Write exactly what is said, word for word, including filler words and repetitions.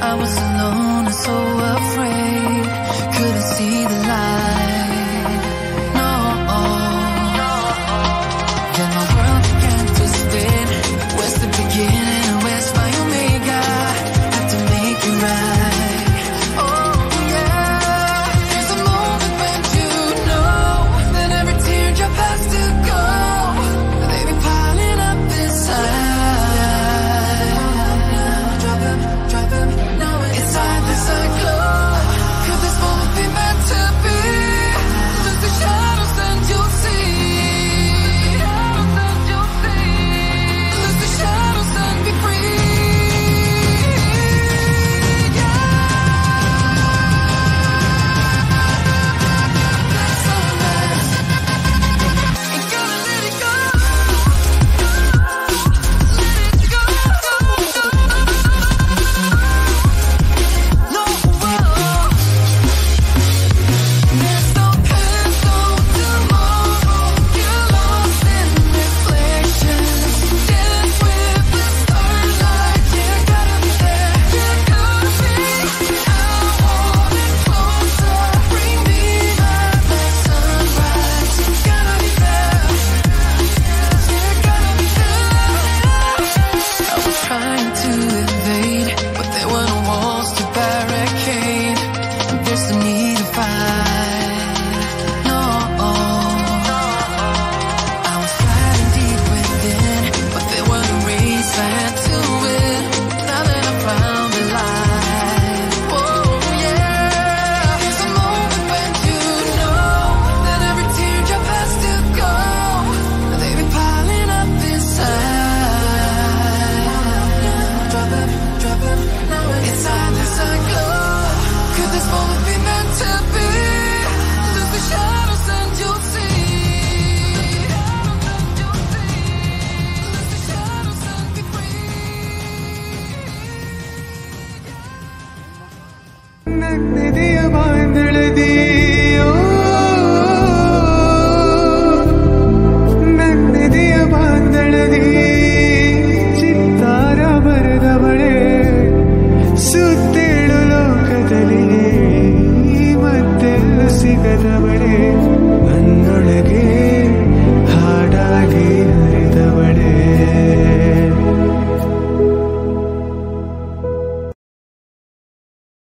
I was alone and so afraid, couldn't see the light. No, then my world began to spin. Where's the beginning and where's my omega? Have to make it right. Oh yeah, there's a moment when you know that every teardrop has to go. They be piling up inside. Inside this glow, could this moment be meant to be? Just the shadows and you'll see. Lose the shadows and be free. Yeah. Let's unrest. Ain't gonna let it go. Let it go. No, whoa. There's no past, no tomorrow. You're lost in reflections. Dance with the starlight. You gotta be there. You gotta be. I want it closer. Bring me back like sunrise. You gotta be there. You gotta be there. I was trying to invade, but there were no walls to barricade. There's no need to fight. No, I was fighting deep within, but there were no race I had to win. Now that I found the light, oh yeah, there's a moment when you know that every teardrop has to go. They be piling up inside. Drop it, drop it. Now inside this glow, could this moment be meant to be? Lose the shadows and you'll see. Lose the shadows and be free. ನನ್ನೆದೆಯ ಬಾಂಧಳದಿಯೋ ನನ್ನೆದೆಯ ಬಾಂಧಳದಿ ಚಿತ್ತಾರ ಬರೆದವಳೆ ಸುತ್ತೇಳು ಲೋಕದಲ್ಲಿ ಮತ್ತೆಲ್ಲೂ ಸಿಗದವಳೆ